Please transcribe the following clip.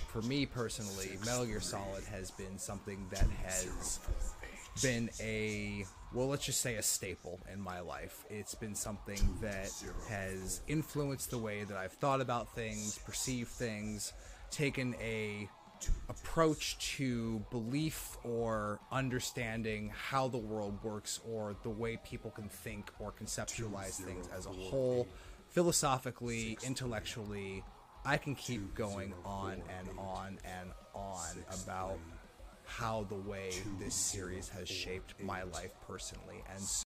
for me personally, Metal Gear Solid has been something that has been a, well, let's just say a staple in my life. It's been something that has influenced the way that I've thought about things, perceived things, taken a approach to belief or understanding how the world works or the way people can think or conceptualize things as a whole, philosophically, intellectually. I can keep going on and on and on about how the way this series has shaped my life personally. And